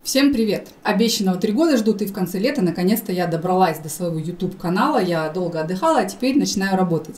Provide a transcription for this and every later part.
Всем привет! Обещанного 3 года ждут, и в конце лета наконец-то я добралась до своего YouTube-канала. Я долго отдыхала, а теперь начинаю работать.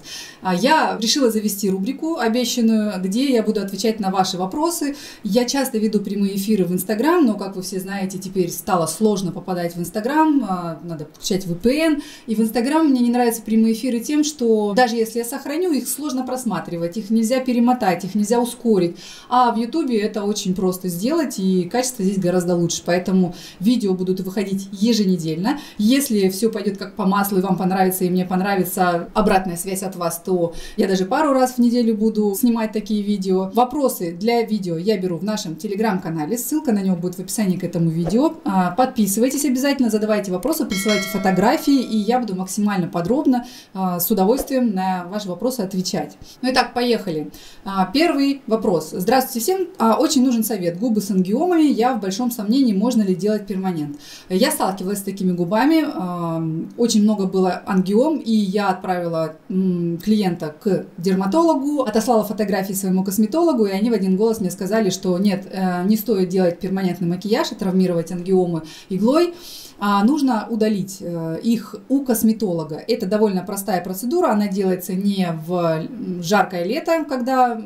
Я решила завести рубрику обещанную, где я буду отвечать на ваши вопросы. Я часто веду прямые эфиры в Instagram, но, как вы все знаете, теперь стало сложно попадать в Instagram, надо подключать VPN. И в Instagram мне не нравятся прямые эфиры тем, что даже если я сохраню, их сложно просматривать, их нельзя перемотать, их нельзя ускорить. А в YouTube это очень просто сделать, и качество здесь гораздо лучше. Поэтому видео будут выходить еженедельно. Если все пойдет как по маслу и вам понравится, и мне понравится обратная связь от вас, то я даже пару раз в неделю буду снимать такие видео. Вопросы для видео я беру в нашем телеграм-канале. Ссылка на него будет в описании к этому видео. Подписывайтесь обязательно, задавайте вопросы, присылайте фотографии, и я буду максимально подробно, с удовольствием на ваши вопросы отвечать. Ну итак, поехали. Первый вопрос. Здравствуйте всем. Очень нужен совет. Губы с ангиомами. Я в большом сомнении, можно ли делать перманент. Я сталкивалась с такими губами, очень много было ангиом, и я отправила клиента к дерматологу, отослала фотографии своему косметологу, и они в один голос мне сказали, что нет, не стоит делать перманентный макияж и травмировать ангиомы иглой, нужно удалить их у косметолога. Это довольно простая процедура, она делается не в жаркое лето, когда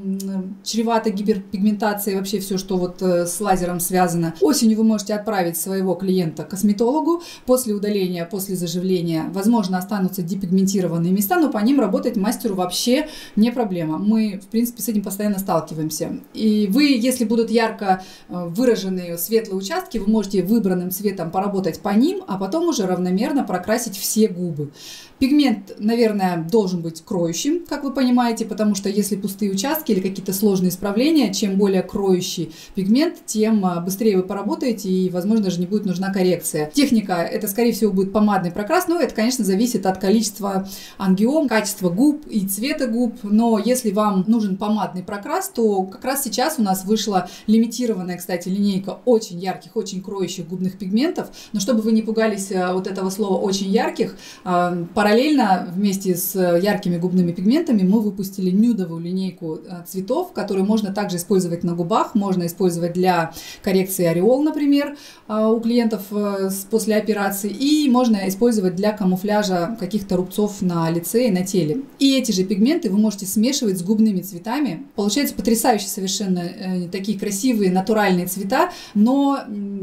чревато гиперпигментацией, вообще все, что вот с лазером связано. Осенью вы можете отправить своего клиента к косметологу. После удаления, после заживления, возможно, останутся депигментированные места, но по ним работать мастеру вообще не проблема. Мы, в принципе, с этим постоянно сталкиваемся. И вы, если будут ярко выраженные светлые участки, вы можете выбранным цветом поработать по ним, а потом уже равномерно прокрасить все губы. Пигмент, наверное, должен быть кроющим, как вы понимаете, потому что если пустые участки или какие-то сложные исправления, чем более кроющий пигмент, тем быстрее вы поработаете и, возможно, даже не будет нужна коррекция. Техника, это, скорее всего, будет помадный прокрас, но это, конечно, зависит от количества ангиом, качества губ и цвета губ, но если вам нужен помадный прокрас, то как раз сейчас у нас вышла лимитированная, кстати, линейка очень ярких, очень кроющих губных пигментов, но чтобы вы не пугались вот этого слова «очень ярких», параллельно вместе с яркими губными пигментами мы выпустили нюдовую линейку цветов, которые можно также использовать на губах, можно использовать для коррекции ореол, например, у клиентов после операции, и можно использовать для камуфляжа каких-то рубцов на лице и на теле. И эти же пигменты вы можете смешивать с губными цветами. Получаются потрясающие совершенно такие красивые натуральные цвета, но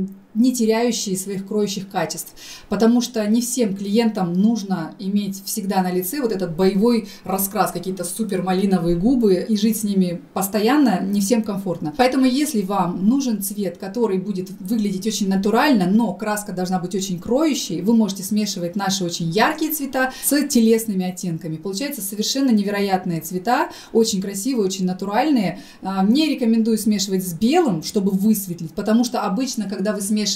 не теряющие своих кроющих качеств, потому что не всем клиентам нужно иметь всегда на лице вот этот боевой раскрас, какие-то супер малиновые губы, и жить с ними постоянно не всем комфортно. Поэтому если вам нужен цвет, который будет выглядеть очень натурально, но краска должна быть очень кроющей, вы можете смешивать наши очень яркие цвета с телесными оттенками. Получаются совершенно невероятные цвета, очень красивые, очень натуральные. Не рекомендую смешивать с белым, чтобы высветлить, потому что обычно, когда вы смешиваете,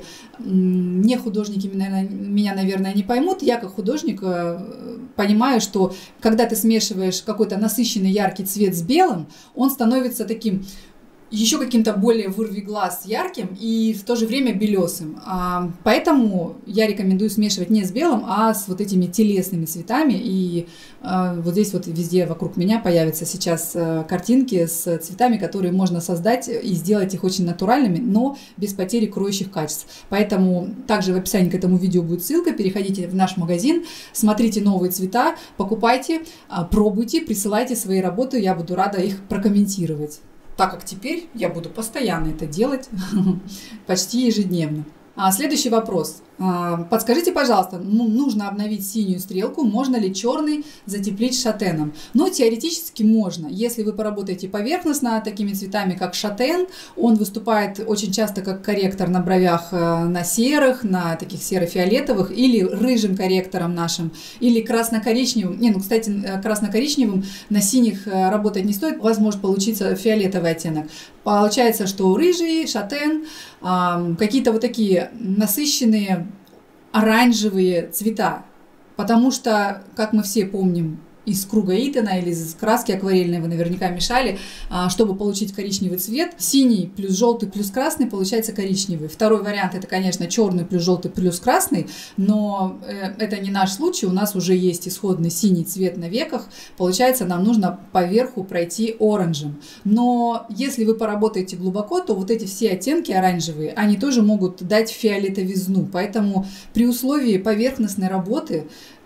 не художники меня, наверное, не поймут. Я как художник понимаю, что когда ты смешиваешь какой-то насыщенный яркий цвет с белым, он становится таким еще каким-то более вырвиглаз ярким и в то же время белесым. Поэтому я рекомендую смешивать не с белым, а с вот этими телесными цветами. И вот здесь вот везде вокруг меня появятся сейчас картинки с цветами, которые можно создать и сделать их очень натуральными, но без потери кроющих качеств. Поэтому также в описании к этому видео будет ссылка. Переходите в наш магазин, смотрите новые цвета, покупайте, пробуйте, присылайте свои работы. Я буду рада их прокомментировать, так как теперь я буду постоянно это делать, почти ежедневно. Следующий вопрос. Подскажите, пожалуйста, нужно обновить синюю стрелку, можно ли черный затеплить шатеном? Ну, теоретически можно. Если вы поработаете поверхностно такими цветами, как шатен, он выступает очень часто как корректор на бровях на серых, на таких серо-фиолетовых, или рыжим корректором нашим, или красно-коричневым. Кстати, красно-коричневым на синих работать не стоит, у вас может получиться фиолетовый оттенок. Получается, что рыжий, шатен, какие-то вот такие насыщенные оранжевые цвета, потому что, как мы все помним, из круга Итана или из краски акварельной вы наверняка мешали, чтобы получить коричневый цвет. Синий плюс желтый плюс красный получается коричневый. Второй вариант это, конечно, черный плюс желтый плюс красный, но это не наш случай. У нас уже есть исходный синий цвет на веках. Получается, нам нужно поверху пройти оранжем. Но если вы поработаете глубоко, то вот эти все оттенки оранжевые, они тоже могут дать фиолетовизну. Поэтому при условии поверхностной работы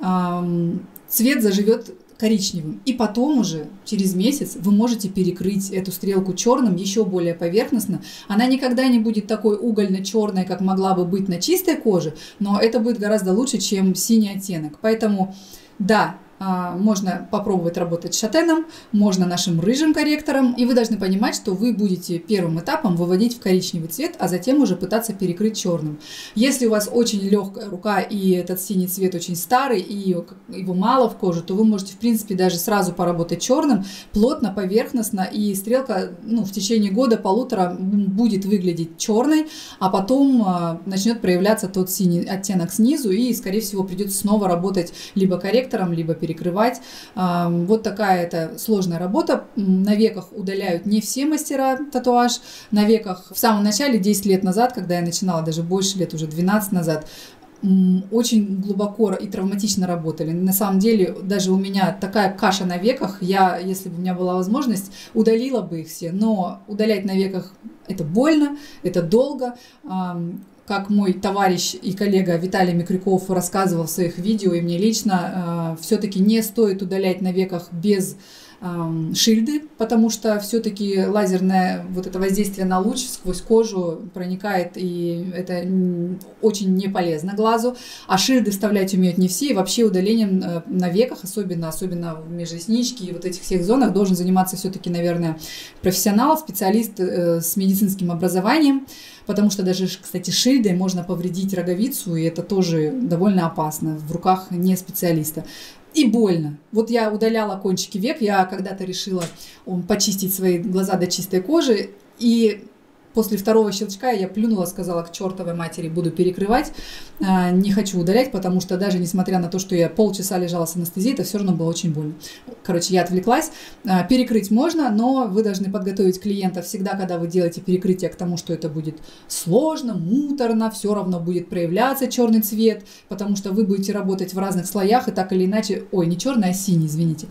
цвет заживет коричневым. И потом уже через месяц вы можете перекрыть эту стрелку черным еще более поверхностно. Она никогда не будет такой угольно-черной, как могла бы быть на чистой коже, но это будет гораздо лучше, чем синий оттенок. Поэтому да, можно попробовать работать с шатеном, можно нашим рыжим корректором, и вы должны понимать, что вы будете первым этапом выводить в коричневый цвет, а затем уже пытаться перекрыть черным. Если у вас очень легкая рука и этот синий цвет очень старый и его мало в коже, то вы можете в принципе даже сразу поработать черным, плотно, поверхностно, и стрелка в течение года-полутора будет выглядеть черной, а потом начнет проявляться тот синий оттенок снизу, и скорее всего придется снова работать либо корректором, либо перекрывать. Вот такая это сложная работа. На веках удаляют не все мастера татуаж. На веках в самом начале, 10 лет назад, когда я начинала, даже больше лет, уже 12 назад, очень глубоко и травматично работали. На самом деле, даже у меня такая каша на веках, я, если бы у меня была возможность, удалила бы их все. Но удалять на веках это больно, это долго. Как мой товарищ и коллега Виталий Микрюков рассказывал в своих видео, и мне лично, все-таки не стоит удалять на веках без шильды, потому что все-таки лазерное вот это воздействие на луч сквозь кожу проникает, и это очень не полезно глазу. А шильды вставлять умеют не все, и вообще удалением на веках, особенно в межресничке и вот этих всех зонах, должен заниматься все-таки, наверное, профессионал, специалист с медицинским образованием, потому что даже, кстати, шильдой можно повредить роговицу, и это тоже довольно опасно в руках не специалиста. И больно. Вот я удаляла кончики век, я когда-то решила почистить свои глаза до чистой кожи, и после второго щелчка я плюнула, сказала к чертовой матери, буду перекрывать, не хочу удалять, потому что даже несмотря на то, что я полчаса лежала с анестезией, это все равно было очень больно. Короче, я отвлеклась. Перекрыть можно, но вы должны подготовить клиента всегда, когда вы делаете перекрытие, к тому, что это будет сложно, муторно, все равно будет проявляться черный цвет, потому что вы будете работать в разных слоях, и так или иначе, ой, не черный, а синий, извините.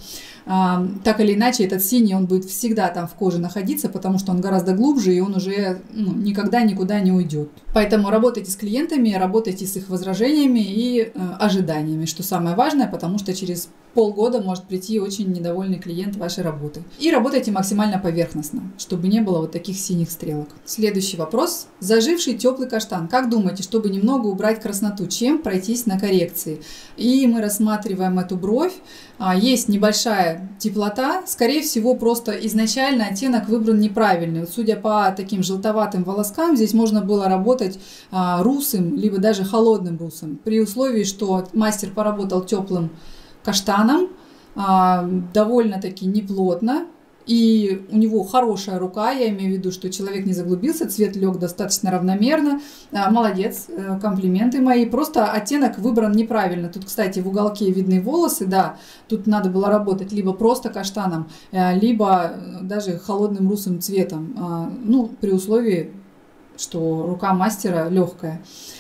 Так или иначе, этот синий, он будет всегда там в коже находиться, потому что он гораздо глубже, и он уже никогда никуда не уйдет. Поэтому работайте с клиентами, работайте с их возражениями и ожиданиями, что самое важное, потому что через полгода может прийти очень недовольный клиент вашей работы. И работайте максимально поверхностно, чтобы не было вот таких синих стрелок. Следующий вопрос. Заживший теплый каштан. Как думаете, чтобы немного убрать красноту, чем пройтись на коррекции? И мы рассматриваем эту бровь. Есть небольшая теплота. Скорее всего, просто изначально оттенок выбран неправильный. Вот судя по таким желтоватым волоскам, здесь можно было работать русым, либо даже холодным русым. При условии, что мастер поработал теплым каштаном, довольно-таки неплотно, и у него хорошая рука, я имею в виду, что человек не заглубился, цвет лег достаточно равномерно. Молодец, комплименты мои. Просто оттенок выбран неправильно. Тут, кстати, в уголке видны волосы, да, тут надо было работать либо просто каштаном, либо даже холодным русым цветом, при условии, что рука мастера легкая.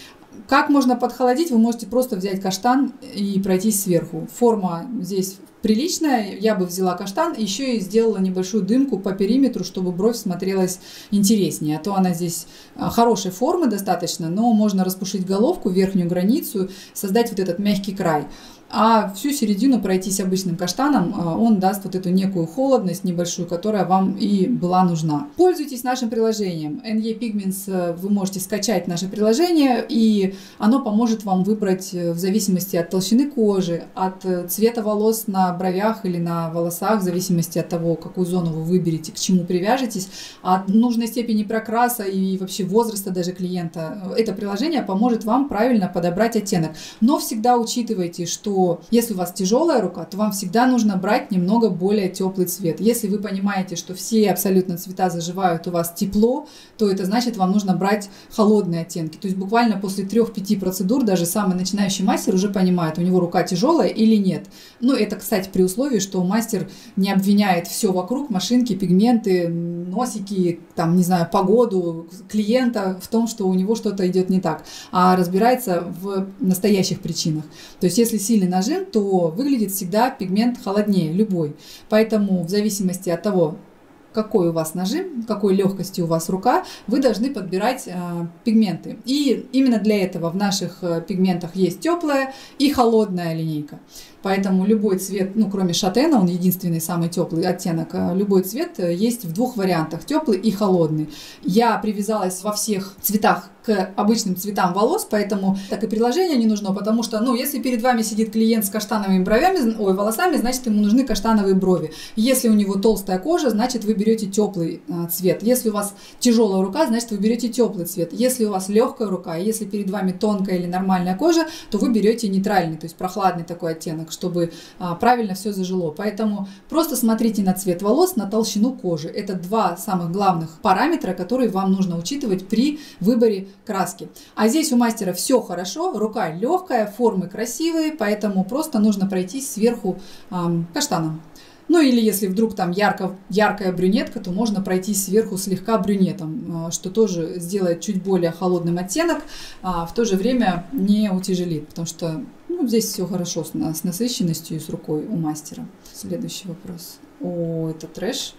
Как можно подхолодить? Вы можете просто взять каштан и пройтись сверху. Форма здесь приличная. Я бы взяла каштан, еще и сделала небольшую дымку по периметру, чтобы бровь смотрелась интереснее. А то она здесь хорошей формы достаточно, но можно распушить головку, верхнюю границу, создать вот этот мягкий край. А всю середину пройтись обычным каштаном, он даст вот эту некую холодность небольшую, которая вам и была нужна. Пользуйтесь нашим приложением. NE Pigments, вы можете скачать наше приложение, и оно поможет вам выбрать в зависимости от толщины кожи, от цвета волос на бровях или на волосах, в зависимости от того, какую зону вы выберете, к чему привяжетесь, от нужной степени прокраса и вообще возраста даже клиента. Это приложение поможет вам правильно подобрать оттенок. Но всегда учитывайте, что что если у вас тяжелая рука, то вам всегда нужно брать немного более теплый цвет. Если вы понимаете, что все абсолютно цвета заживают, у вас тепло, то это значит, вам нужно брать холодные оттенки. То есть буквально после 3-5 процедур даже самый начинающий мастер уже понимает, у него рука тяжелая или нет. Ну, это, кстати, при условии, что мастер не обвиняет все вокруг, машинки, пигменты, носики, там, не знаю, погоду, клиента в том, что у него что-то идет не так, а разбирается в настоящих причинах. То есть, если сильный нажим, то выглядит всегда пигмент холоднее, любой. Поэтому в зависимости от того, какой у вас нажим, какой легкости у вас рука, вы должны подбирать пигменты. И именно для этого в наших пигментах есть теплая и холодная линейка. Поэтому любой цвет, ну кроме шатена, он единственный самый теплый оттенок, любой цвет есть в двух вариантах, теплый и холодный. Я привязалась во всех цветах к обычным цветам волос, поэтому так и приложение не нужно, потому что, ну, если перед вами сидит клиент с каштановыми волосами, значит, ему нужны каштановые брови. Если у него толстая кожа, значит, вы берете теплый цвет. Если у вас тяжелая рука, значит, вы берете теплый цвет. Если у вас легкая рука, если перед вами тонкая или нормальная кожа, то вы берете нейтральный, то есть прохладный такой оттенок, чтобы правильно все зажило. Поэтому просто смотрите на цвет волос, на толщину кожи. Это два самых главных параметра, которые вам нужно учитывать при выборе краски. А здесь у мастера все хорошо, рука легкая, формы красивые, поэтому просто нужно пройтись сверху каштаном. Ну или если вдруг там яркая брюнетка, то можно пройтись сверху слегка брюнетом, что тоже сделает чуть более холодным оттенок, а в то же время не утяжелит, потому что ну, здесь все хорошо с насыщенностью и с рукой у мастера. Следующий вопрос. О, это трэш.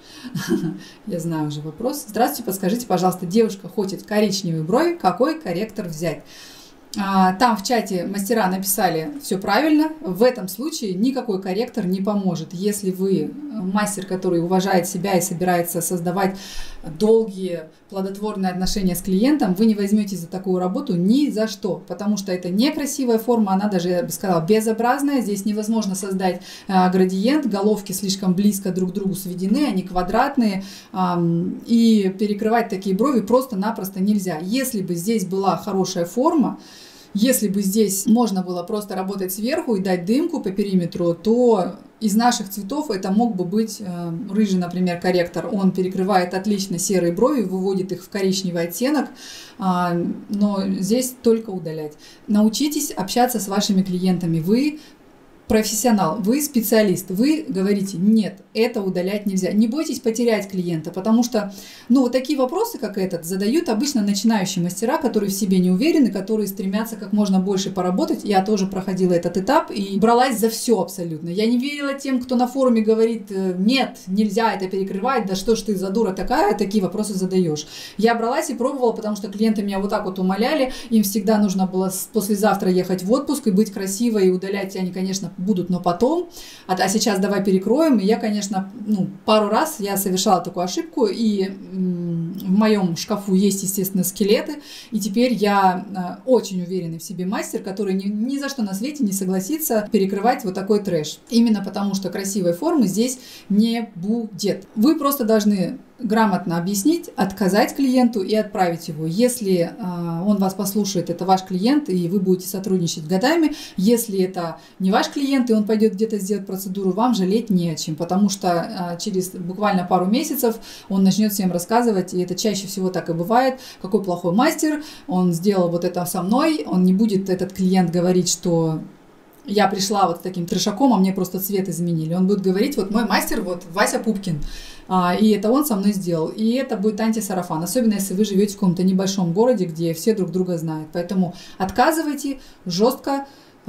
Я знаю уже вопрос. Здравствуйте, подскажите, пожалуйста, девушка хочет коричневые брови, какой корректор взять? Там в чате мастера написали все правильно. В этом случае никакой корректор не поможет. Если вы мастер, который уважает себя и собирается создавать долгие плодотворные отношения с клиентом, вы не возьметесь за такую работу ни за что, потому что это некрасивая форма, она даже, я бы сказала, безобразная. Здесь невозможно создать градиент, головки слишком близко друг к другу сведены, они квадратные, и перекрывать такие брови просто-напросто нельзя. Если бы здесь была хорошая форма, если бы здесь можно было просто работать сверху и дать дымку по периметру, то из наших цветов это мог бы быть рыжий, например, корректор. Он перекрывает отлично серые брови, выводит их в коричневый оттенок, но здесь только удалять. Научитесь общаться с вашими клиентами. Вы профессионал, вы специалист, вы говорите, нет, это удалять нельзя. Не бойтесь потерять клиента, потому что, ну, вот такие вопросы, как этот, задают обычно начинающие мастера, которые в себе не уверены, которые стремятся как можно больше поработать. Я тоже проходила этот этап и бралась за все абсолютно. Я не верила тем, кто на форуме говорит, нет, нельзя это перекрывать, да что ж ты за дура такая, такие вопросы задаешь. Я бралась и пробовала, потому что клиенты меня вот так вот умоляли, им всегда нужно было послезавтра ехать в отпуск и быть красивой, и удалять они, конечно, будут, но потом. А сейчас давай перекроем. И я, конечно, пару раз я совершала такую ошибку, и в моем шкафу есть, естественно, скелеты, и теперь я очень уверенный в себе мастер, который ни за что на свете не согласится перекрывать вот такой трэш. Именно потому, что красивой формы здесь не будет. Вы просто должны грамотно объяснить, отказать клиенту и отправить его. Если он вас послушает, это ваш клиент, и вы будете сотрудничать годами. Если это не ваш клиент, и он пойдет где-то сделать процедуру, вам жалеть не о чем, потому что через буквально пару месяцев он начнет всем рассказывать, и это чаще всего так и бывает, какой плохой мастер, он сделал вот это со мной, он не будет, этот клиент, говорить, что я пришла вот с таким трешаком, а мне просто цвет изменили. Он будет говорить, вот мой мастер, вот Вася Пупкин, и это он со мной сделал. И это будет антисарафан, особенно если вы живете в каком-то небольшом городе, где все друг друга знают. Поэтому отказывайте жестко,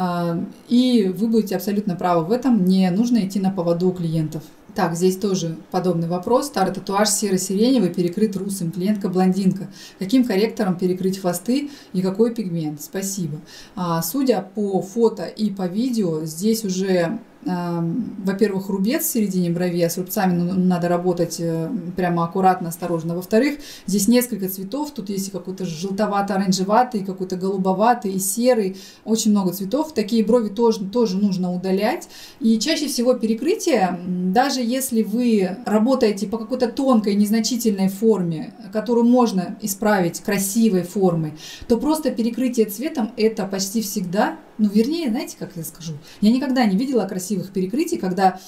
и вы будете абсолютно правы в этом. Не нужно идти на поводу у клиентов. Так, здесь тоже подобный вопрос. Старый татуаж серо-сиреневый, перекрыт русым. Клиентка блондинка. Каким корректором перекрыть хвосты и какой пигмент? Спасибо. Судя по фото и по видео, здесь уже во-первых, рубец в середине брови, а с рубцами надо работать прямо аккуратно, осторожно. Во-вторых, здесь несколько цветов, тут есть какой-то желтовато-оранжеватый, какой-то голубоватый и серый, очень много цветов. Такие брови тоже нужно удалять. И чаще всего перекрытие, даже если вы работаете по какой-то тонкой, незначительной форме, которую можно исправить красивой формой, то просто перекрытие цветом это почти всегда, вернее, знаете, как я скажу, я никогда не видела красивых перекрытий, когда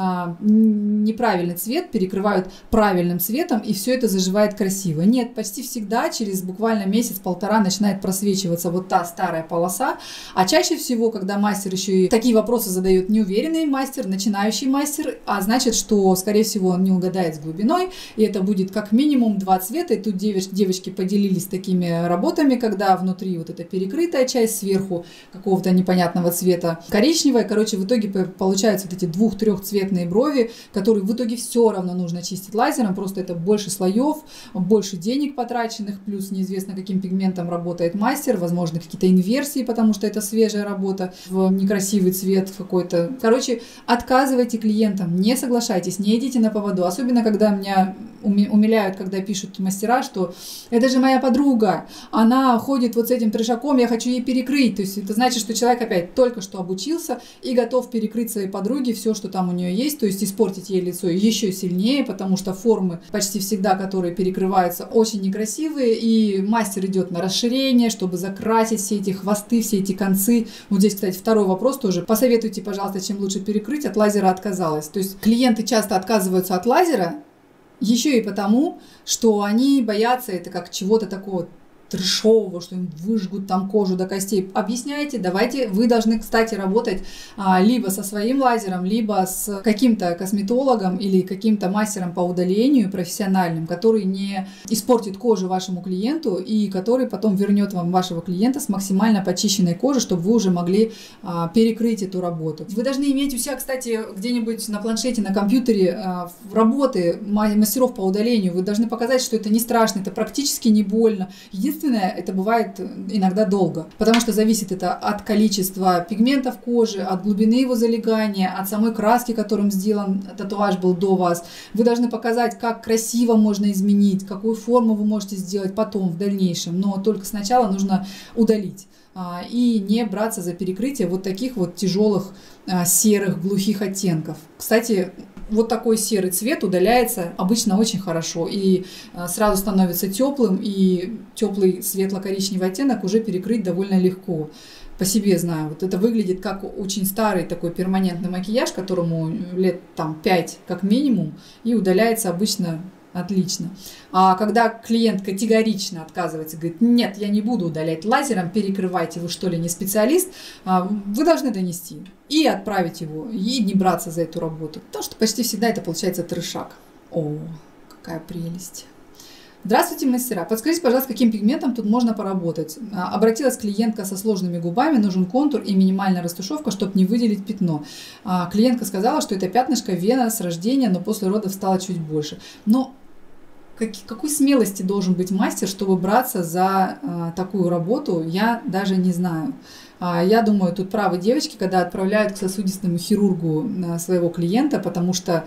неправильный цвет перекрывают правильным цветом, и все это заживает красиво. Нет, почти всегда через буквально месяц-полтора начинает просвечиваться вот та старая полоса, а чаще всего, когда мастер еще и такие вопросы задает неуверенный мастер, начинающий мастер, а значит, что, скорее всего, он не угадает с глубиной, и это будет как минимум 2 цвета, и тут девочки поделились такими работами, когда внутри вот эта перекрытая часть, сверху какого-то непонятного цвета коричневая, короче, в итоге получаются вот эти 2-3-цветные брови, которые в итоге все равно нужно чистить лазером, просто это больше слоев, больше денег потраченных, плюс неизвестно, каким пигментом работает мастер, возможно, какие-то инверсии, потому что это свежая работа в некрасивый цвет какой-то. Короче, отказывайте клиентам, не соглашайтесь, не идите на поводу, особенно когда меня умиляют, когда пишут мастера, что это же моя подруга, она ходит вот с этим трешаком, я хочу ей перекрыть. То есть это значит, что человек опять только что обучился и готов перекрыть своей подруге все, что там у нее есть, то есть испортить ей лицо еще сильнее, потому что формы почти всегда, которые перекрываются, очень некрасивые, и мастер идет на расширение, чтобы закрасить все эти хвосты, все эти концы. Вот здесь, кстати, второй вопрос тоже. Посоветуйте, пожалуйста, чем лучше перекрыть. От лазера отказалась. То есть клиенты часто отказываются от лазера еще и потому, что они боятся это как чего-то такого трешового, что им выжгут там кожу до костей. Объясняйте, давайте, вы должны, кстати, работать либо со своим лазером, либо с каким-то косметологом или каким-то мастером по удалению профессиональным, который не испортит кожу вашему клиенту и который потом вернет вам вашего клиента с максимально почищенной кожей, чтобы вы уже могли перекрыть эту работу. Вы должны иметь у себя, кстати, где-нибудь на планшете, на компьютере работы мастеров по удалению. Вы должны показать, что это не страшно, это практически не больно. Единственное, это бывает иногда долго, потому что зависит это от количества пигментов кожи, от глубины его залегания, от самой краски, которым сделан татуаж был до вас. Вы должны показать, как красиво можно изменить, какую форму вы можете сделать потом, в дальнейшем, но только сначала нужно удалить и не браться за перекрытие вот таких вот тяжелых серых глухих оттенков. Кстати, вот такой серый цвет удаляется обычно очень хорошо и сразу становится теплым, и теплый светло-коричневый оттенок уже перекрыть довольно легко. По себе знаю, вот это выглядит как очень старый такой перманентный макияж, которому лет там 5 как минимум, и удаляется обычно отлично. А когда клиент категорично отказывается, говорит, нет, я не буду удалять лазером, перекрывайте, вы что ли не специалист, вы должны донести и отправить его, и не браться за эту работу. Потому что почти всегда это получается трешак. О, какая прелесть. Здравствуйте, мастера. Подскажите, пожалуйста, каким пигментом тут можно поработать? Обратилась клиентка со сложными губами, нужен контур и минимальная растушевка, чтобы не выделить пятно. Клиентка сказала, что это пятнышко вена с рождения, но после родов стало чуть больше. Но какой смелости должен быть мастер, чтобы браться за такую работу, я даже не знаю. Я думаю, тут правы девочки, когда отправляют к сосудистому хирургу своего клиента, потому что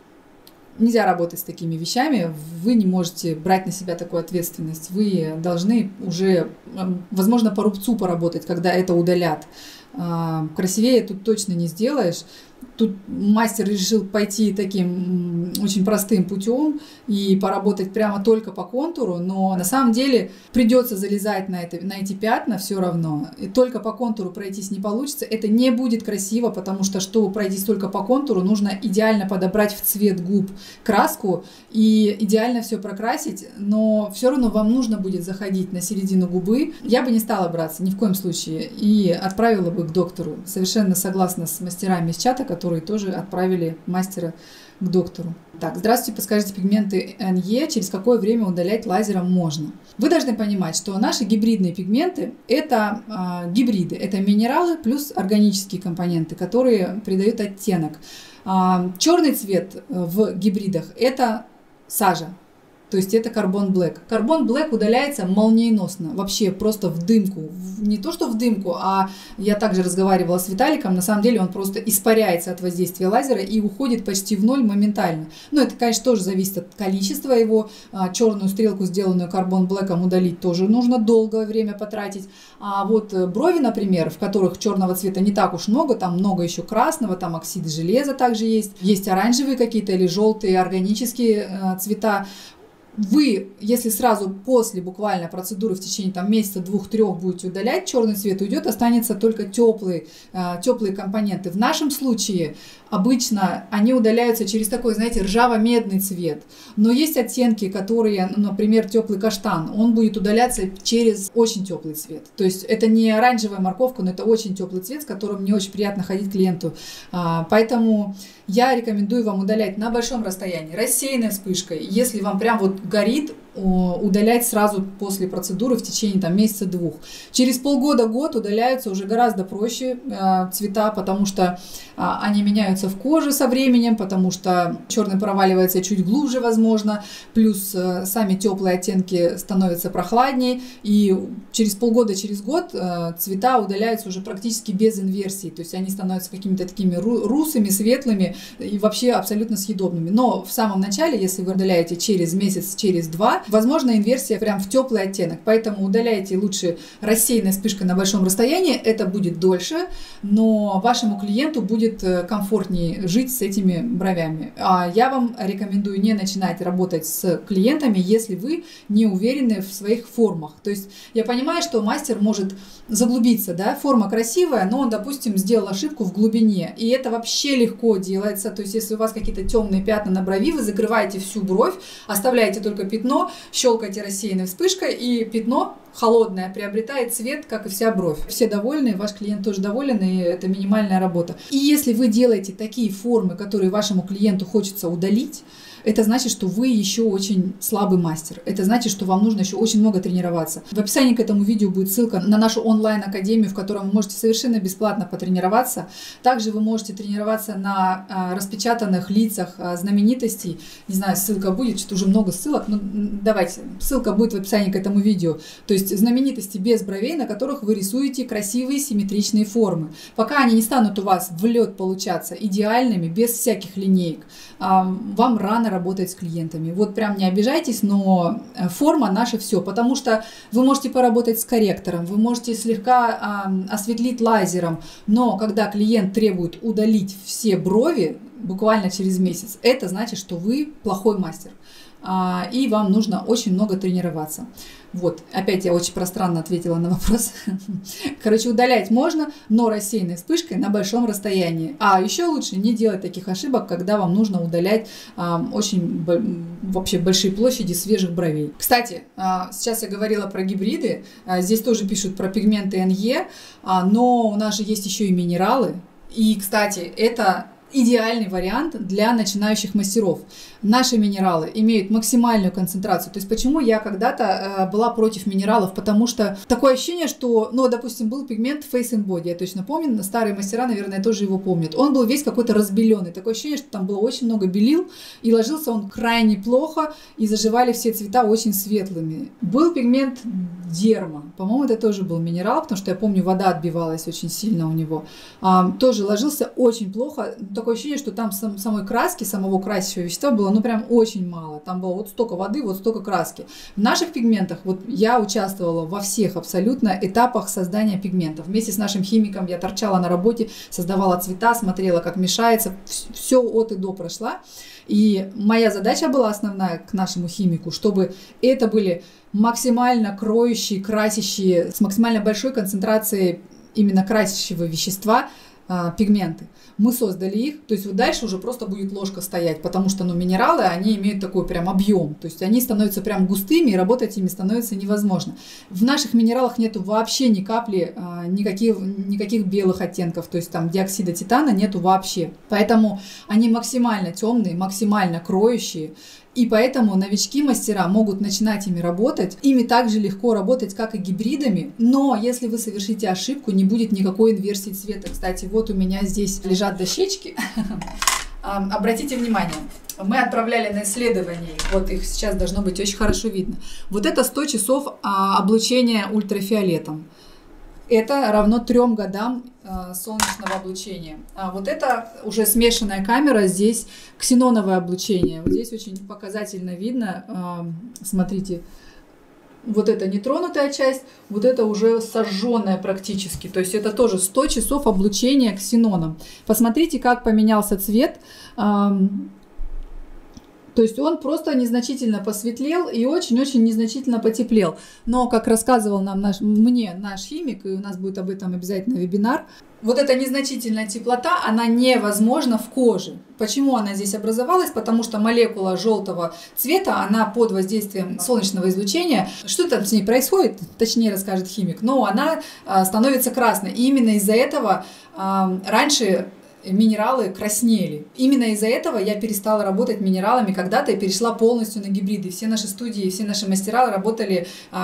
нельзя работать с такими вещами, вы не можете брать на себя такую ответственность. Вы должны уже, возможно, по рубцу поработать, когда это удалят. Красивее тут точно не сделаешь. Тут мастер решил пойти таким очень простым путем и поработать прямо только по контуру, но на самом деле придется залезать на эти пятна все равно. И только по контуру пройтись не получится. Это не будет красиво, потому что, чтобы пройтись только по контуру, нужно идеально подобрать в цвет губ краску и идеально все прокрасить, но все равно вам нужно будет заходить на середину губы. Я бы не стала браться ни в коем случае и отправила бы к доктору. Совершенно согласна с мастерами из чата, которые тоже отправили мастера к доктору. Так, здравствуйте, подскажите пигменты НЕ, через какое время удалять лазером можно? Вы должны понимать, что наши гибридные пигменты – это гибриды, это минералы плюс органические компоненты, которые придают оттенок. Черный цвет в гибридах – это сажа. То есть это Carbon Black. Carbon Black удаляется молниеносно, вообще просто в дымку. Не то, что в дымку, а я также разговаривала с Виталиком, на самом деле он просто испаряется от воздействия лазера и уходит почти в ноль моментально. Но это, конечно, тоже зависит от количества его. Черную стрелку, сделанную Carbon Black'ом, удалить тоже нужно долгое время потратить. А вот брови, например, в которых черного цвета не так уж много, там много еще красного, там оксиды железа также есть. Есть оранжевые какие-то или желтые органические цвета. Вы, если сразу после буквально процедуры в течение там, месяца, 2-3 будете удалять, черный цвет уйдет, останется только теплые компоненты. В нашем случае обычно они удаляются через такой, знаете, ржаво-медный цвет. Но есть оттенки, которые, например, теплый каштан, он будет удаляться через очень теплый цвет. То есть это не оранжевая морковка, но это очень теплый цвет, с которым не очень приятно ходить клиенту. Поэтому я рекомендую вам удалять на большом расстоянии, рассеянной вспышкой. Если вам прям вот горит, удалять сразу после процедуры в течение там, месяца-2. Через полгода-год удаляются уже гораздо проще цвета, потому что они меняются в коже со временем, потому что черный проваливается чуть глубже, возможно, плюс сами теплые оттенки становятся прохладнее, и через полгода, через год цвета удаляются уже практически без инверсии, то есть они становятся какими-то такими русыми, светлыми и вообще абсолютно съедобными. Но в самом начале, если вы удаляете через месяц, через 2, возможно, инверсия прям в теплый оттенок, поэтому удаляйте лучше рассеянной вспышкой на большом расстоянии, это будет дольше, но вашему клиенту будет комфортнее жить с этими бровями. А я вам рекомендую не начинать работать с клиентами, если вы не уверены в своих формах. То есть я понимаю, что мастер может заглубиться, да, форма красивая, но он, допустим, сделал ошибку в глубине, и это вообще легко делается. То есть если у вас какие-то темные пятна на брови, вы закрываете всю бровь, оставляете только пятно, щелкаете рассеянной вспышкой, и пятно холодное приобретает цвет, как и вся бровь. Все довольны, ваш клиент тоже доволен, и это минимальная работа. И если вы делаете такие формы, которые вашему клиенту хочется удалить, это значит, что вы еще очень слабый мастер. Это значит, что вам нужно еще очень много тренироваться. В описании к этому видео будет ссылка на нашу онлайн-академию, в которой вы можете совершенно бесплатно потренироваться. Также вы можете тренироваться на распечатанных лицах знаменитостей. Не знаю, ссылка будет, что-то уже много ссылок, но давайте, ссылка будет в описании к этому видео. То есть знаменитости без бровей, на которых вы рисуете красивые симметричные формы. Пока они не станут у вас в лед получаться идеальными, без всяких линеек, вам рано работать с клиентами. Вот прям не обижайтесь, но форма наше все, потому что вы можете поработать с корректором, вы можете слегка осветлить лазером, но когда клиент требует удалить все брови буквально через месяц, это значит, что вы плохой мастер. И вам нужно очень много тренироваться. Вот, опять я очень пространно ответила на вопрос. Короче, удалять можно, но рассеянной вспышкой на большом расстоянии. А еще лучше не делать таких ошибок, когда вам нужно удалять очень вообще большие площади свежих бровей. Кстати, сейчас я говорила про гибриды, здесь тоже пишут про пигменты NE, но у нас же есть еще и минералы. И, кстати, это идеальный вариант для начинающих мастеров. Наши минералы имеют максимальную концентрацию. То есть почему я когда-то была против минералов? Потому что такое ощущение, что, ну, допустим, был пигмент Face and Body, я точно помню, старые мастера, наверное, тоже его помнят. Он был весь какой-то разбеленный. Такое ощущение, что там было очень много белил, и ложился он крайне плохо, и заживали все цвета очень светлыми. Был пигмент Дерма. По-моему, это тоже был минерал, потому что я помню, вода отбивалась очень сильно у него. Тоже ложился очень плохо. Такое ощущение, что там самой краски, самого красящего вещества было, ну, прям очень мало. Там было вот столько воды, вот столько краски. В наших пигментах, вот я участвовала во всех абсолютно этапах создания пигментов. Вместе с нашим химиком я торчала на работе, создавала цвета, смотрела, как мешается. Все от и до прошла. И моя задача была основная к нашему химику, чтобы это были максимально кроющие, красящие, с максимально большой концентрацией именно красящего вещества пигменты. Мы создали их, то есть вот дальше уже просто будет ложка стоять, потому что, ну, минералы, они имеют такой прям объем, то есть они становятся прям густыми, и работать ими становится невозможно. В наших минералах нету вообще ни капли, никаких белых оттенков, то есть там диоксида титана нету вообще. Поэтому они максимально темные, максимально кроющие. И поэтому новички-мастера могут начинать ими работать. Ими так же легко работать, как и гибридами. Но если вы совершите ошибку, не будет никакой инверсии цвета. Кстати, вот у меня здесь лежат дощечки. Обратите внимание, мы отправляли на исследование, вот их сейчас должно быть очень хорошо видно. Вот это 100 часов облучения ультрафиолетом. Это равно 3 годам солнечного облучения. А вот это уже смешанная камера, здесь ксеноновое облучение. Вот здесь очень показательно видно, смотрите, вот это нетронутая часть, вот это уже сожженная практически. То есть это тоже 100 часов облучения ксеноном. Посмотрите, как поменялся цвет. То есть он просто незначительно посветлел и очень-очень незначительно потеплел. Но, как рассказывал нам наш химик, и у нас будет об этом обязательно вебинар, вот эта незначительная теплота, она невозможна в коже. Почему она здесь образовалась? Потому что молекула желтого цвета, она под воздействием солнечного излучения, что там с ней происходит, точнее расскажет химик, но она становится красной. И именно из-за этого раньше минералы краснели. Именно из-за этого я перестала работать минералами когда-то и перешла полностью на гибриды. Все наши студии, все наши мастера работали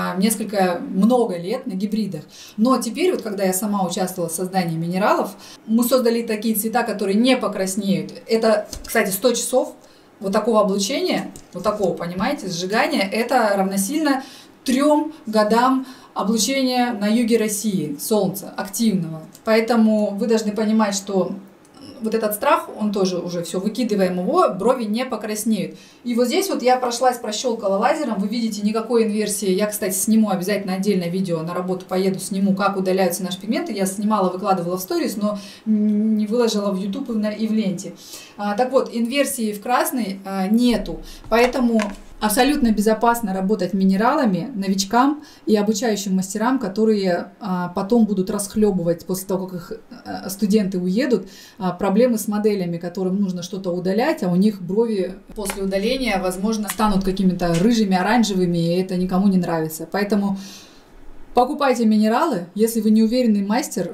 много лет на гибридах. Но теперь, вот когда я сама участвовала в создании минералов, мы создали такие цвета, которые не покраснеют. Это, кстати, 100 часов вот такого облучения, вот такого, понимаете, сжигания, это равносильно 3 годам облучения на юге России, солнца, активного. Поэтому вы должны понимать, что вот этот страх, он тоже уже все, выкидываем его, брови не покраснеют. И вот здесь вот я прощелкала лазером, вы видите, никакой инверсии. Я, кстати, сниму обязательно отдельное видео, на работу поеду, сниму, как удаляются наши пигменты. Я снимала, выкладывала в сторис, но не выложила в YouTube и в ленте. Так вот, инверсии в красный нету, поэтому абсолютно безопасно работать минералами новичкам и обучающим мастерам, которые потом будут расхлебывать после того, как их студенты уедут, проблемы с моделями, которым нужно что-то удалять, а у них брови после удаления, возможно, станут какими-то рыжими, оранжевыми, и это никому не нравится. Поэтому покупайте минералы, если вы не уверенный мастер,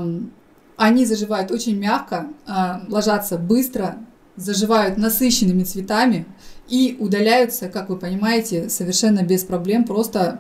они заживают очень мягко, ложатся быстро, заживают насыщенными цветами и удаляются, как вы понимаете, совершенно без проблем, просто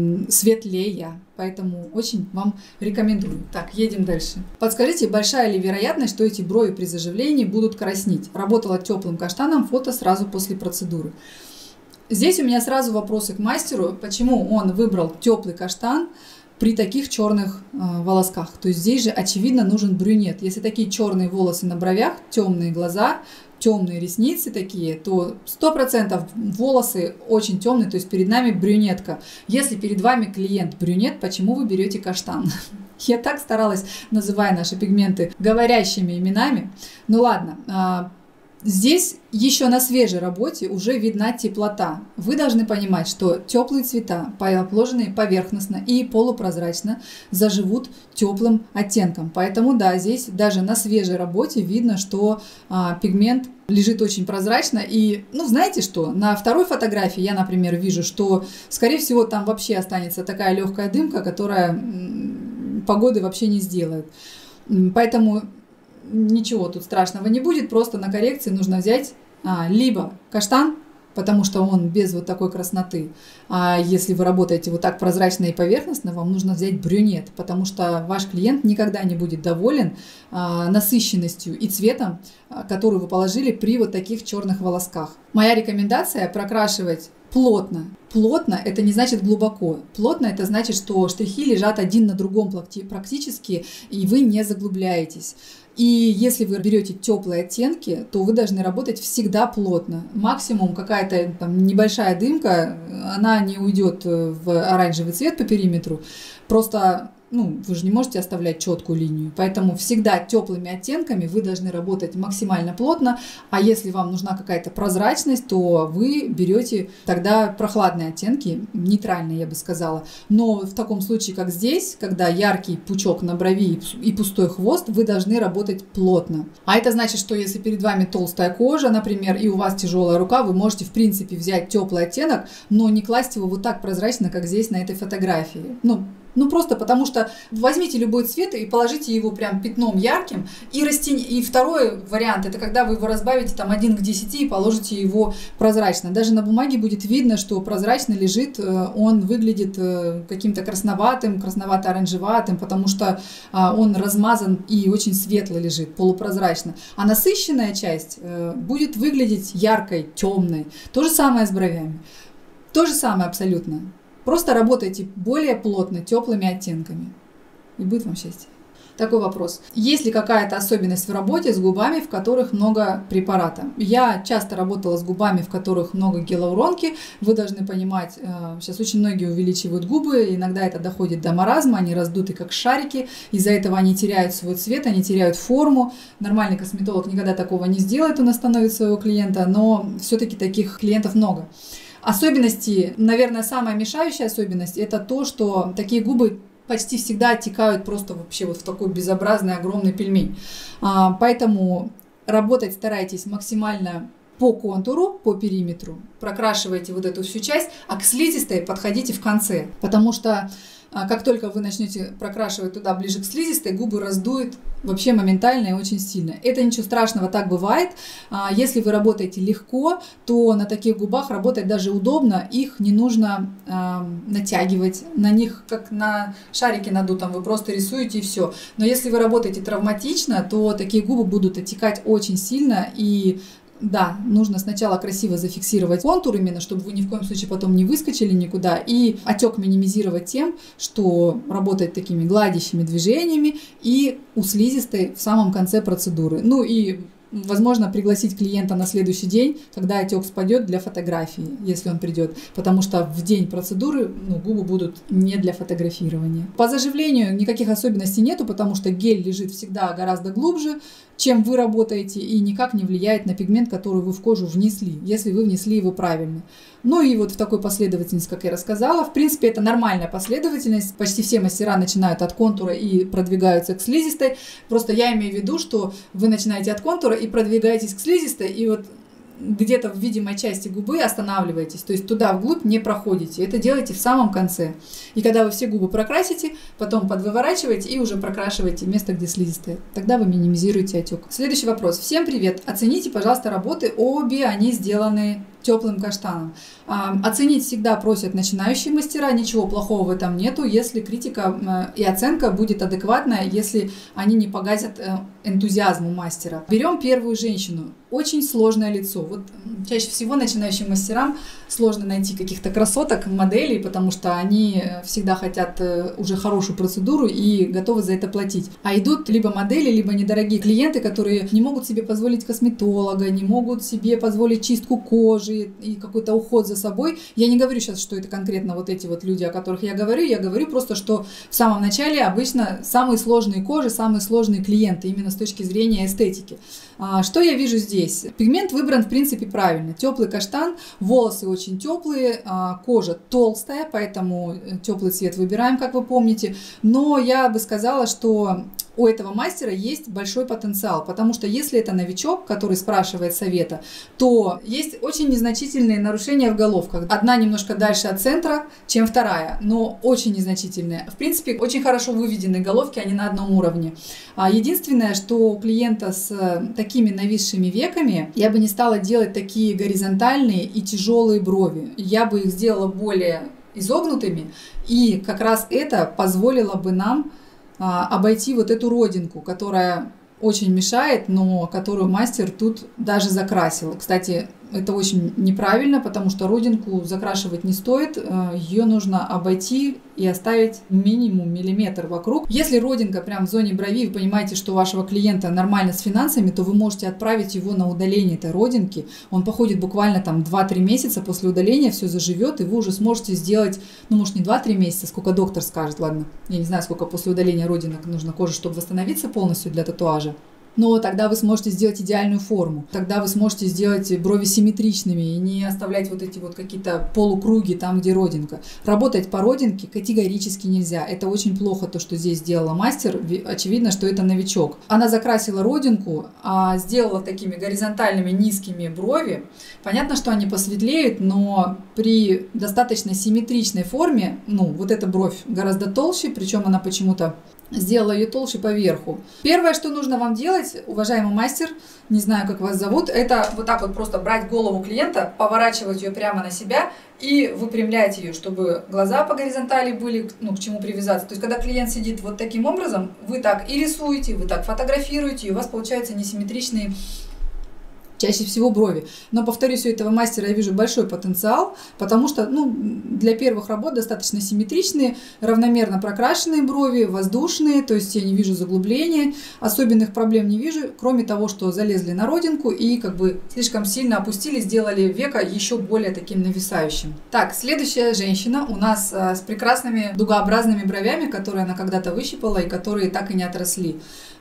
светлее. Поэтому очень вам рекомендую. Так, едем дальше. Подскажите, большая ли вероятность, что эти брови при заживлении будут краснеть? Работала теплым каштаном, фото сразу после процедуры. Здесь у меня сразу вопросы к мастеру, почему он выбрал теплый каштан при таких черных волосках. То есть здесь же очевидно нужен брюнет. Если такие черные волосы на бровях, темные глаза, темные ресницы такие, то 100% волосы очень темные, то есть перед нами брюнетка. Если перед вами клиент брюнет, почему вы берете каштан? Я так старалась, называя наши пигменты говорящими именами. Ну ладно. Здесь еще на свежей работе уже видна теплота. Вы должны понимать, что теплые цвета, обложенные поверхностно и полупрозрачно, заживут теплым оттенком. Поэтому да, здесь даже на свежей работе видно, что пигмент лежит очень прозрачно. И, знаете что, на второй фотографии я, например, вижу, что, скорее всего, там вообще останется такая легкая дымка, которая погоды вообще не сделает. Поэтому ничего тут страшного не будет, просто на коррекции нужно взять либо каштан, потому что он без вот такой красноты, а если вы работаете вот так прозрачно и поверхностно, вам нужно взять брюнет, потому что ваш клиент никогда не будет доволен насыщенностью и цветом, который вы положили при вот таких черных волосках. Моя рекомендация прокрашивать плотно. Плотно – это не значит глубоко. Плотно – это значит, что штрихи лежат один на другом практически, и вы не заглубляетесь. И если вы берете теплые оттенки, то вы должны работать всегда плотно. Максимум какая-то там небольшая дымка, она не уйдет в оранжевый цвет по периметру. Просто вы же не можете оставлять четкую линию. Поэтому всегда теплыми оттенками вы должны работать максимально плотно. А если вам нужна какая-то прозрачность, то вы берете тогда прохладные оттенки, нейтральные, я бы сказала. Но в таком случае, как здесь, когда яркий пучок на брови и пустой хвост, вы должны работать плотно. А это значит, что если перед вами толстая кожа, например, и у вас тяжелая рука, вы можете, в принципе, взять теплый оттенок, но не класть его вот так прозрачно, как здесь на этой фотографии. Ну, просто потому что возьмите любой цвет и положите его прям пятном ярким, и второй вариант, это когда вы его разбавите там 1 к 10 и положите его прозрачно. Даже на бумаге будет видно, что прозрачно лежит, он выглядит каким-то красноватым, красновато-оранжеватым, потому что он размазан и очень светло лежит, полупрозрачно. А насыщенная часть будет выглядеть яркой, темной. То же самое с бровями. То же самое абсолютно. Просто работайте более плотно, теплыми оттенками. И будет вам счастье. Такой вопрос. Есть ли какая-то особенность в работе с губами, в которых много препарата? Я часто работала с губами, в которых много гиалуронки. Вы должны понимать, сейчас очень многие увеличивают губы, иногда это доходит до маразма, они раздуты как шарики, из-за этого они теряют свой цвет, они теряют форму. Нормальный косметолог никогда такого не сделает, он остановит своего клиента, но все-таки таких клиентов много. Особенности, наверное, самая мешающая особенность, это то, что такие губы почти всегда оттекают просто вообще вот в такой безобразный огромный пельмень. Поэтому работать старайтесь максимально по контуру, по периметру, прокрашивайте вот эту всю часть, а к слизистой подходите в конце, потому что как только вы начнете прокрашивать туда ближе к слизистой, губы раздует вообще моментально и очень сильно. Это ничего страшного, так бывает. Если вы работаете легко, то на таких губах работать даже удобно. Их не нужно натягивать. На них, как на шарике надутом, вы просто рисуете и все. Но если вы работаете травматично, то такие губы будут оттекать очень сильно, и да, нужно сначала красиво зафиксировать контур именно, чтобы вы ни в коем случае потом не выскочили никуда, и отек минимизировать тем, что работать такими гладящими движениями и у слизистой в самом конце процедуры. Ну и возможно, пригласить клиента на следующий день, когда отек спадет, для фотографии, если он придет, потому что в день процедуры губы будут не для фотографирования. По заживлению никаких особенностей нету, потому что гель лежит всегда гораздо глубже, чем вы работаете, и никак не влияет на пигмент, который вы в кожу внесли, если вы внесли его правильно. Ну и вот в такой последовательности, как я рассказала, в принципе, это нормальная последовательность. Почти все мастера начинают от контура и продвигаются к слизистой. Просто я имею в виду, что вы начинаете от контура и продвигаетесь к слизистой, и вот где-то в видимой части губы останавливаетесь, то есть туда вглубь не проходите. Это делайте в самом конце. И когда вы все губы прокрасите, потом подвыворачиваете и уже прокрашиваете место, где слизистая. Тогда вы минимизируете отек. Следующий вопрос. Всем привет. Оцените, пожалуйста, работы. Обе они сделаны теплым каштаном. Оценить всегда просят начинающие мастера, ничего плохого в этом нету, если критика и оценка будет адекватная, если они не погасят энтузиазм у мастера. Берем первую женщину. Очень сложное лицо. Вот чаще всего начинающим мастерам сложно найти каких-то красоток, моделей, потому что они всегда хотят уже хорошую процедуру и готовы за это платить. А идут либо модели, либо недорогие клиенты, которые не могут себе позволить косметолога, не могут себе позволить чистку кожи и какой-то уход за собой. Я не говорю сейчас, что это конкретно вот эти вот люди, о которых я говорю просто, что в самом начале обычно самые сложные кожи, самые сложные клиенты, именно с точки зрения эстетики. Что я вижу здесь? Пигмент выбран, в принципе, правильно. Теплый каштан, волосы очень теплые, кожа толстая, поэтому теплый цвет выбираем, как вы помните. Но я бы сказала, что у этого мастера есть большой потенциал, потому что если это новичок, который спрашивает совета, то есть очень незначительные нарушения в головках. Одна немножко дальше от центра, чем вторая, но очень незначительные. В принципе, очень хорошо выведены головки, они на одном уровне. Единственное, что у клиента с такими нависшими веками, я бы не стала делать такие горизонтальные и тяжелые брови. Я бы их сделала более изогнутыми, и как раз это позволило бы нам обойти вот эту родинку, которая очень мешает, но которую мастер тут даже закрасил. Кстати, это очень неправильно, потому что родинку закрашивать не стоит, ее нужно обойти и оставить минимум миллиметр вокруг. Если родинка прям в зоне брови, вы понимаете, что у вашего клиента нормально с финансами, то вы можете отправить его на удаление этой родинки. Он походит буквально там 2-3 месяца, после удаления все заживет, и вы уже сможете сделать, может не 2-3 месяца, сколько доктор скажет, ладно, я не знаю, сколько после удаления родинок нужно кожи, чтобы восстановиться полностью для татуажа. Но тогда вы сможете сделать идеальную форму. Тогда вы сможете сделать брови симметричными и не оставлять вот эти вот какие-то полукруги там, где родинка. Работать по родинке категорически нельзя. Это очень плохо, то, что здесь сделала мастер. Очевидно, что это новичок. Она закрасила родинку, сделала такими горизонтальными низкими брови. Понятно, что они посветлеют, но при достаточно симметричной форме, вот эта бровь гораздо толще, причем она почему-то сделала ее толще поверху. Первое, что нужно вам делать, уважаемый мастер, не знаю, как вас зовут, это вот так вот просто брать голову клиента, поворачивать ее прямо на себя и выпрямлять ее, чтобы глаза по горизонтали были, к чему привязаться. То есть, когда клиент сидит вот таким образом, вы так и рисуете, вы так фотографируете, и у вас получаются несимметричные чаще всего брови. Но, повторюсь, у этого мастера я вижу большой потенциал, потому что для первых работ достаточно симметричные, равномерно прокрашенные брови, воздушные, то есть я не вижу заглубления, особенных проблем не вижу, кроме того, что залезли на родинку и слишком сильно опустили, сделали веко еще более таким нависающим. Так, следующая женщина у нас с прекрасными дугообразными бровями, которые она когда-то выщипала и которые так и не отросли.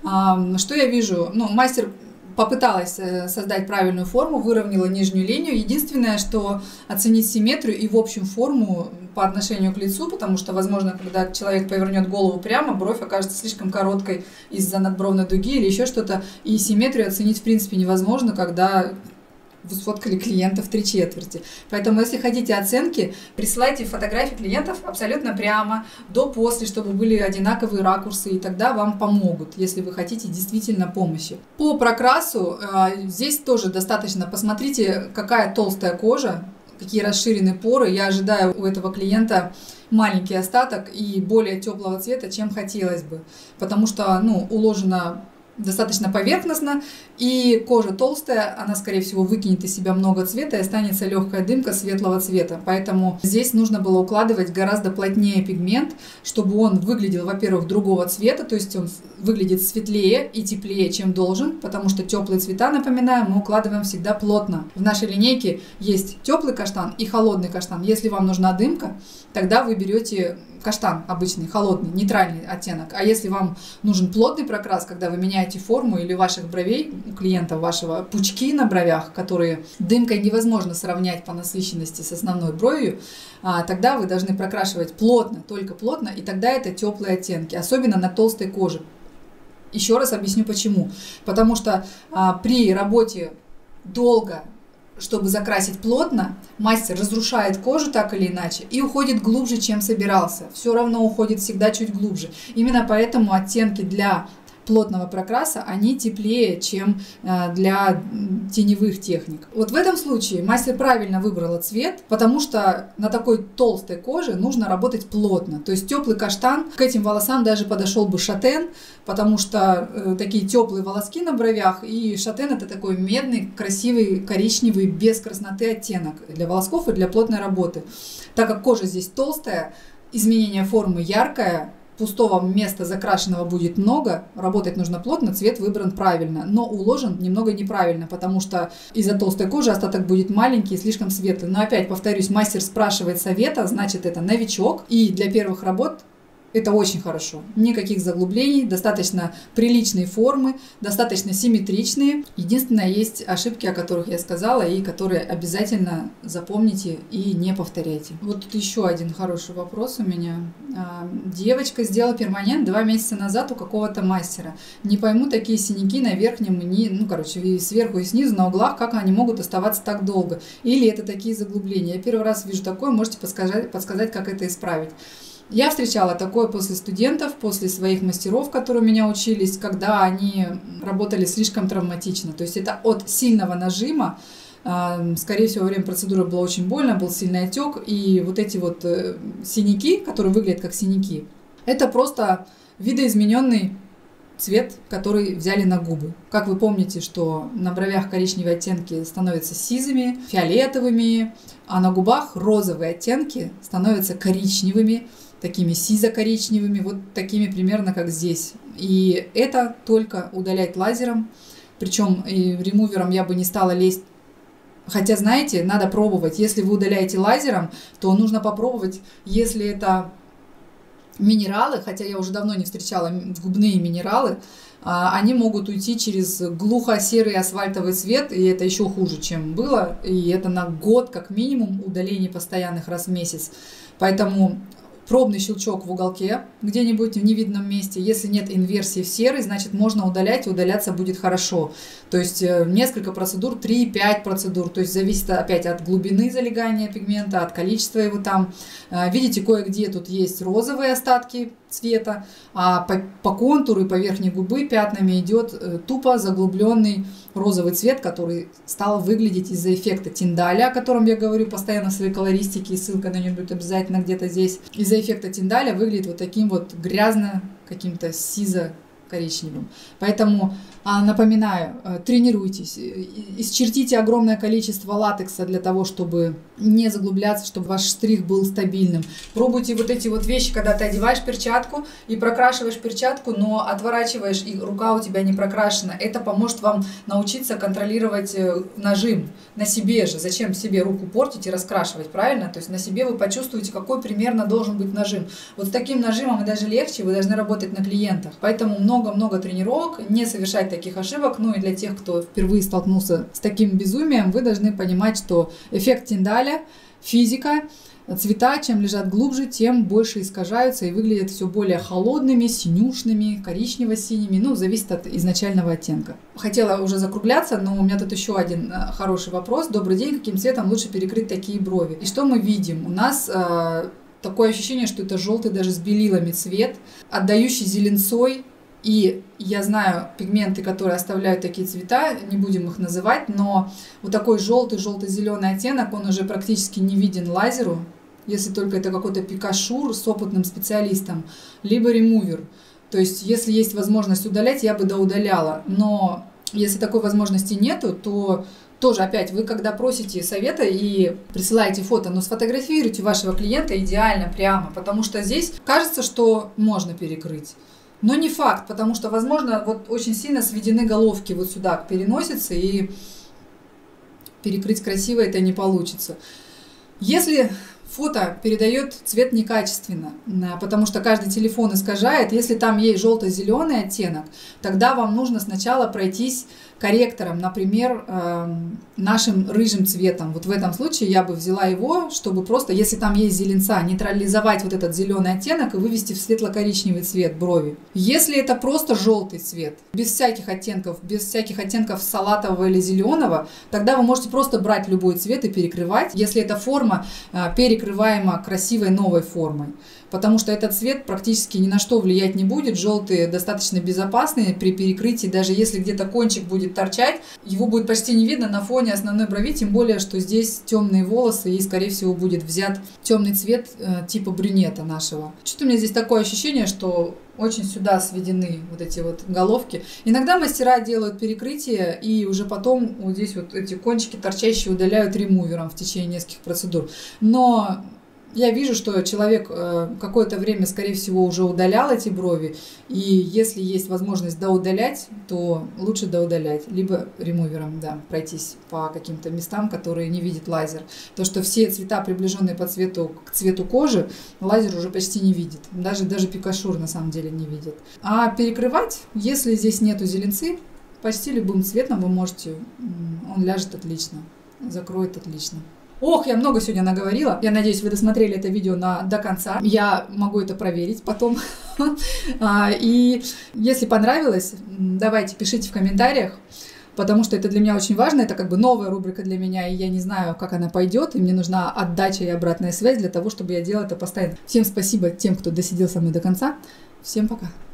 Что я вижу? Мастер попыталась создать правильную форму, выровняла нижнюю линию. Единственное, что оценить симметрию и в общем форму по отношению к лицу, потому что, возможно, когда человек повернет голову прямо, бровь окажется слишком короткой из-за надбровной дуги или еще что-то. И симметрию оценить в принципе невозможно, когда вы сфоткали клиента в 3/4. Поэтому, если хотите оценки, присылайте фотографии клиентов абсолютно прямо, до-после, чтобы были одинаковые ракурсы, и тогда вам помогут, если вы хотите действительно помощи. По прокрасу здесь тоже достаточно. Посмотрите, какая толстая кожа, какие расширенные поры. Я ожидаю у этого клиента маленький остаток и более теплого цвета, чем хотелось бы, потому что уложено достаточно поверхностно, и кожа толстая, она, скорее всего, выкинет из себя много цвета и останется легкая дымка светлого цвета. Поэтому здесь нужно было укладывать гораздо плотнее пигмент, чтобы он выглядел, во-первых, другого цвета, то есть он выглядит светлее и теплее, чем должен, потому что теплые цвета, напоминаю, мы укладываем всегда плотно. В нашей линейке есть теплый каштан и холодный каштан. Если вам нужна дымка, тогда вы берете каштан обычный, холодный, нейтральный оттенок. А если вам нужен плотный прокрас, когда вы меняете форму или ваших бровей, у клиента вашего пучки на бровях, которые дымкой невозможно сравнять по насыщенности с основной бровью, тогда вы должны прокрашивать плотно, только плотно, и тогда это теплые оттенки, особенно на толстой коже. Еще раз объясню почему. Потому что при работе долго, чтобы закрасить плотно, мастер разрушает кожу так или иначе и уходит глубже, чем собирался. Все равно уходит всегда чуть глубже. Именно поэтому оттенки для плотного прокраса, они теплее, чем для теневых техник. Вот в этом случае мастер правильно выбрала цвет, потому что на такой толстой коже нужно работать плотно. То есть теплый каштан, к этим волосам даже подошел бы шатен, потому что такие теплые волоски на бровях, и шатен это такой медный, красивый, коричневый, без красноты оттенок для волосков и для плотной работы. Так как кожа здесь толстая, изменение формы яркое, пустого места закрашенного будет много, работать нужно плотно, цвет выбран правильно, но уложен немного неправильно, потому что из-за толстой кожи остаток будет маленький и слишком светлый. Но опять повторюсь, мастер спрашивает совета, значит это новичок, и для первых работ это очень хорошо. Никаких заглублений, достаточно приличные формы, достаточно симметричные. Единственное, есть ошибки, о которых я сказала, и которые обязательно запомните и не повторяйте. Вот тут еще один хороший вопрос у меня. Девочка сделала перманент 2 месяца назад у какого-то мастера. Не пойму, такие синяки на верхнем, и сверху и снизу, на углах, как они могут оставаться так долго. Или это такие заглубления. Я первый раз вижу такое, можете подсказать, как это исправить. Я встречала такое после студентов, после своих мастеров, которые у меня учились, когда они работали слишком травматично. То есть это от сильного нажима, скорее всего, во время процедуры было очень больно, был сильный отек, и вот эти вот синяки, которые выглядят как синяки, это просто видоизмененный цвет, который взяли на губы. Как вы помните, что на бровях коричневые оттенки становятся сизыми, фиолетовыми, а на губах розовые оттенки становятся коричневыми, такими сизо-коричневыми, вот такими примерно как здесь. И это только удалять лазером, причем и ремувером я бы не стала лезть. Хотя, знаете, надо пробовать. Если вы удаляете лазером, то нужно попробовать, если это минералы, хотя я уже давно не встречала губные минералы, они могут уйти через глухо-серый асфальтовый цвет, и это еще хуже, чем было. И это на год как минимум удалений постоянных раз в месяц. Поэтому пробный щелчок в уголке где-нибудь в невидном месте. Если нет инверсии в серый, значит можно удалять, и удаляться будет хорошо. То есть несколько процедур, 3-5 процедур. То есть зависит опять от глубины залегания пигмента, от количества его там. Видите, кое-где тут есть розовые остатки цвета, а по контуру и по верхней губы пятнами идет тупо заглубленный розовый цвет, который стал выглядеть из-за эффекта Тиндаля, о котором я говорю постоянно в своей колористике, и ссылка на нее будет обязательно где-то здесь. Из-за эффекта Тиндаля выглядит вот таким вот грязно, каким-то сизо-коричневым. Поэтому напоминаю, тренируйтесь, исчертите огромное количество латекса для того, чтобы не заглубляться, чтобы ваш штрих был стабильным. Пробуйте вот эти вот вещи, когда ты одеваешь перчатку и прокрашиваешь перчатку, но отворачиваешь, и рука у тебя не прокрашена. Это поможет вам научиться контролировать нажим на себе же. Зачем себе руку портить и раскрашивать, правильно? То есть на себе вы почувствуете, какой примерно должен быть нажим. Вот с таким нажимом и даже легче вы должны работать на клиентах. Поэтому много-много тренировок, не совершать таких ошибок. Ну и для тех, кто впервые столкнулся с таким безумием, вы должны понимать, что эффект Тиндаля, физика, цвета, чем лежат глубже, тем больше искажаются и выглядят все более холодными, синюшными, коричнево-синими. Ну, зависит от изначального оттенка. Хотела уже закругляться, но у меня тут еще один хороший вопрос. Добрый день, каким цветом лучше перекрыть такие брови? И что мы видим? У нас такое ощущение, что это желтый даже с белилами цвет, отдающий зеленцой. И я знаю пигменты, которые оставляют такие цвета, не будем их называть, но вот такой желтый-желто-зеленый оттенок, он уже практически не виден лазеру, если только это какой-то пикашур с опытным специалистом, либо ремувер. То есть, если есть возможность удалять, я бы доудаляла. Но если такой возможности нету, то тоже опять вы, когда просите совета и присылаете фото, но сфотографируйте вашего клиента идеально прямо, потому что здесь кажется, что можно перекрыть. Но не факт, потому что, возможно, вот очень сильно сведены головки вот сюда к переносице, и перекрыть красиво это не получится. Если фото передает цвет некачественно, потому что каждый телефон искажает, если там есть желто-зеленый оттенок, тогда вам нужно сначала пройтись корректором, например, нашим рыжим цветом. Вот в этом случае я бы взяла его, чтобы просто, если там есть зеленца, нейтрализовать вот этот зеленый оттенок и вывести в светло-коричневый цвет брови. Если это просто желтый цвет, без всяких оттенков салатового или зеленого, тогда вы можете просто брать любой цвет и перекрывать, если эта форма перекрываема красивой новой формой. Потому что этот цвет практически ни на что влиять не будет. Желтый достаточно безопасный при перекрытии. Даже если где-то кончик будет торчать, его будет почти не видно на фоне основной брови. Тем более, что здесь темные волосы и, скорее всего, будет взят темный цвет типа брюнета нашего. Что-то у меня здесь такое ощущение, что очень сюда сведены вот эти вот головки. Иногда мастера делают перекрытие и уже потом вот здесь вот эти кончики торчащие удаляют ремувером в течение нескольких процедур. Но я вижу, что человек какое-то время, скорее всего, уже удалял эти брови, и если есть возможность доудалять, то лучше доудалять, либо ремувером, да, пройтись по каким-то местам, которые не видит лазер. То, что все цвета, приближенные по цвету к цвету кожи, лазер уже почти не видит, даже пикашур на самом деле не видит. А перекрывать, если здесь нету зеленцы, почти любым цветом вы можете, он ляжет отлично, закроет отлично. Ох, я много сегодня наговорила. Я надеюсь, вы досмотрели это видео до конца. Я могу это проверить потом. И если понравилось, давайте пишите в комментариях, потому что это для меня очень важно. Это как бы новая рубрика для меня, и я не знаю, как она пойдет. И мне нужна отдача и обратная связь для того, чтобы я делала это постоянно. Всем спасибо тем, кто досидел со мной до конца. Всем пока.